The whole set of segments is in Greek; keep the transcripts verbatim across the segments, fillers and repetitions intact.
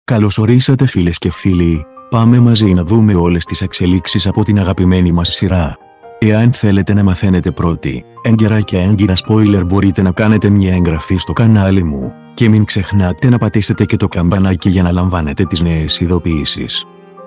Καλώς ορίσατε φίλες και φίλοι, πάμε μαζί να δούμε όλες τις εξελίξεις από την αγαπημένη μας σειρά. Εάν θέλετε να μαθαίνετε πρώτοι, έγκαιρα και έγκυρα spoiler, μπορείτε να κάνετε μια εγγραφή στο κανάλι μου, και μην ξεχνάτε να πατήσετε και το καμπανάκι για να λαμβάνετε τις νέες ειδοποιήσεις.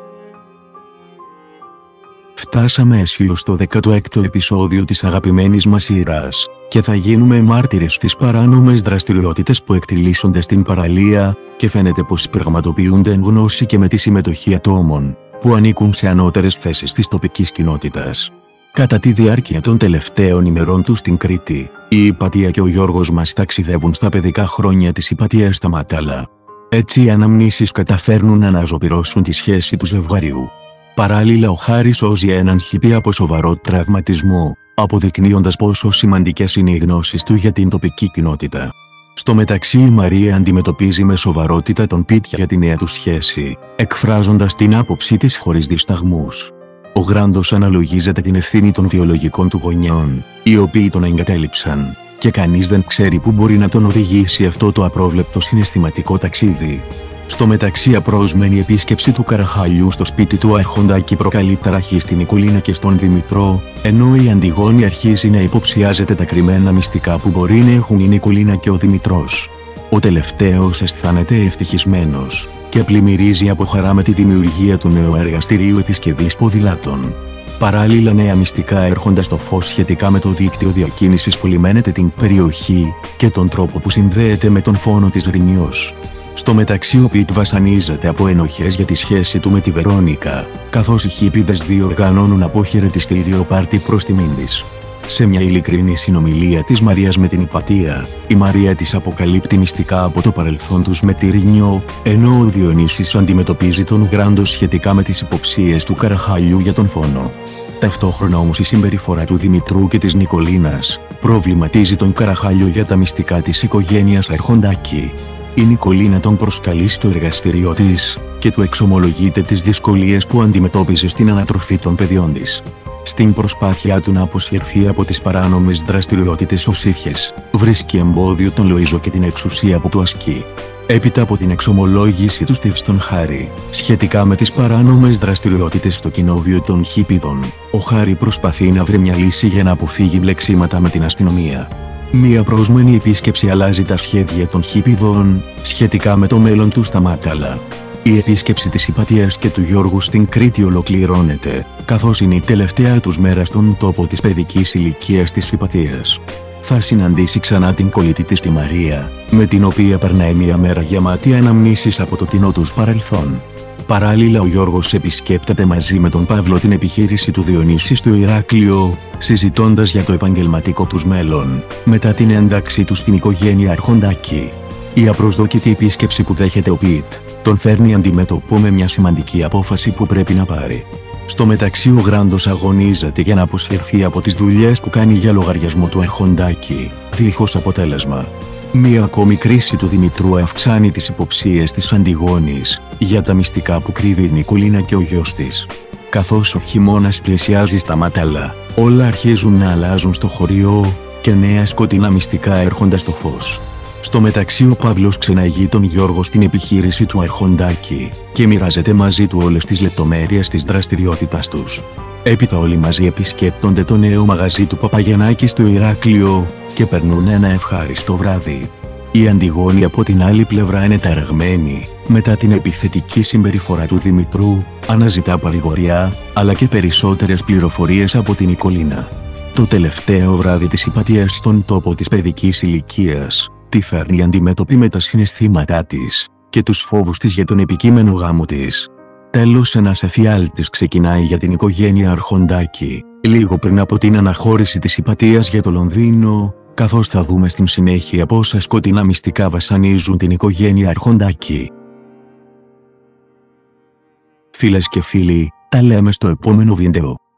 Φτάσαμε αισίως στο δέκατο έκτο επεισόδιο της αγαπημένης μας σειράς, και θα γίνουμε μάρτυρες στις παράνομες δραστηριότητες που εκτιλήσονται στην παραλία, και φαίνεται πως πραγματοποιούνται εν γνώση και με τη συμμετοχή ατόμων, που ανήκουν σε ανώτερες θέσεις της τοπικής κοινότητας. Κατά τη διάρκεια των τελευταίων ημερών του στην Κρήτη, η Ιπατία και ο Γιώργος μας ταξιδεύουν στα παιδικά χρόνια της Ιπατίας στα Μάταλα. Έτσι οι αναμνήσεις καταφέρνουν να αναζωπυρώσουν τη σχέση του ζευγαριού. Παράλληλα ο Χάρης σώζει έναν χιπί από σοβαρό τραυματισμό, αποδεικνύοντας πόσο σημαντικές είναι οι γνώσεις του για την τοπική κοινότητα. Στο μεταξύ η Μαρία αντιμετωπίζει με σοβαρότητα τον Πιτ για τη νέα του σχέση, εκφράζοντας την άποψή της χωρίς δισταγμούς. Ο Γράντος αναλογίζεται την ευθύνη των βιολογικών του γονιών, οι οποίοι τον εγκατέλειψαν, και κανείς δεν ξέρει πού μπορεί να τον οδηγήσει αυτό το απρόβλεπτο συναισθηματικό ταξίδι. Στο μεταξύ απρόσμενη επίσκεψη του Καραχαλιού στο σπίτι του Αρχοντάκη προκαλεί ταραχή στην Νικολίνα και στον Δημητρό, ενώ η Αντιγόνη αρχίζει να υποψιάζεται τα κρυμμένα μυστικά που μπορεί να έχουν η Νικολίνα και ο Δημητρός. Ο τελευταίος αισθάνεται ευτυχισμένος, και πλημμυρίζει από χαρά με τη δημιουργία του νέου εργαστηρίου επισκευής ποδηλάτων. Παράλληλα νέα μυστικά έρχονται στο φως σχετικά με το δίκτυο διακίνησης που λιμένεται την περιοχή, και τον τρόπο που συνδέεται με τον φόνο της Ρηνιός. Στο μεταξύ ο Πιτ βασανίζεται από ενοχές για τη σχέση του με τη Βερόνικα, καθώς οι χίπηδες διοργανώνουν αποχαιρετιστήριο πάρτι προς τιμήν της. Σε μια ειλικρινή συνομιλία της Μαρίας με την Ιπατία, η Μαρία της αποκαλύπτει μυστικά από το παρελθόν τους με τη Ρηνιό, ενώ ο Διονύσης αντιμετωπίζει τον Γράντο σχετικά με τις υποψίες του Καραχαλιού για τον φόνο. Ταυτόχρονα όμως η συμπεριφορά του Δημητρού και της Νικολίνας προβληματίζει τον Καραχαλιό για τα μυστικά της οικογένειας Αρχοντάκη. Η Νικολίνα τον προσκαλεί στο εργαστήριό της, και του εξομολογείται τις δυσκολίες που αντιμετώπιζε στην ανατροφή των παιδιών της. Στην προσπάθειά του να αποσυρθεί από τις παράνομες δραστηριότητες ο Σύφιες βρίσκει εμπόδιο τον Λοΐζο και την εξουσία που του ασκεί. Έπειτα από την εξομολόγηση του Στιβ στον Χάρη, σχετικά με τις παράνομες δραστηριότητες στο κοινόβιο των χίπηδων, ο Χάρη προσπαθεί να βρει μια λύση για να αποφύγει μπλεξίματα με την αστυνομία. Μία πρόσμενη επίσκεψη αλλάζει τα σχέδια των χίπηδων, σχετικά με το μέλλον του στα Μάταλα. Η επίσκεψη της Ιπατίας και του Γιώργου στην Κρήτη ολοκληρώνεται, καθώς είναι η τελευταία τους μέρα στον τόπο της παιδικής ηλικίας της Ιπατίας. Θα συναντήσει ξανά την κολλητή της τη Μαρία, με την οποία περνάει μια μέρα γεμάτη αναμνήσεις από το κοινό τους παρελθόν. Παράλληλα ο Γιώργος επισκέπτεται μαζί με τον Παύλο την επιχείρηση του Διονύση στο Ηράκλειο, συζητώντας για το επαγγελματικό τους μέλλον, μετά την ένταξή του στην οικογένεια Αρχοντάκη. Η απροσδόκητη επίσκεψη που δέχεται ο Πιτ, τον φέρνει αντιμέτωπο με μια σημαντική απόφαση που πρέπει να πάρει. Στο μεταξύ ο Γράντος αγωνίζεται για να αποσυρθεί από τις δουλειές που κάνει για λογαριασμό του Αρχοντάκη, δίχως αποτέλεσμα. Μία ακόμη κρίση του Δημητρού αυξάνει τις υποψίες της Αντιγόνης για τα μυστικά που κρύβει η Νικολίνα και ο γιος της. Καθώς ο χειμώνας πλησιάζει στα Μάταλα, όλα αρχίζουν να αλλάζουν στο χωριό, και νέα σκοτεινά μυστικά έρχονται στο φως. Στο μεταξύ ο Παύλος ξεναγεί τον Γιώργο στην επιχείρηση του Αρχοντάκη, και μοιράζεται μαζί του όλες τις λεπτομέρειες της δραστηριότητάς τους. Έπειτα όλοι μαζί επισκέπτονται το νέο μαγαζί του Παπαγιαννάκη στο Ηράκλειο, και περνούν ένα ευχάριστο βράδυ. Η Αντιγόνη από την άλλη πλευρά είναι ταραγμένη, μετά την επιθετική συμπεριφορά του Δημητρού, αναζητά παρηγοριά, αλλά και περισσότερες πληροφορίες από την Νικολίνα. Το τελευταίο βράδυ της Ιπατίας στον τόπο της παιδικής ηλικίας, τη φέρνει αντιμέτωπη με τα συναισθήματά της, και τους φόβους της για τον επικείμενο γάμο της. Τέλος ένας εφιάλτης ξεκινάει για την οικογένεια Αρχοντάκη, λίγο πριν από την αναχώρηση της Ιπατίας για το Λονδίνο, καθώς θα δούμε στην συνέχεια πόσα σκοτεινά μυστικά βασανίζουν την οικογένεια Αρχοντάκη. Φίλες και φίλοι, τα λέμε στο επόμενο βίντεο.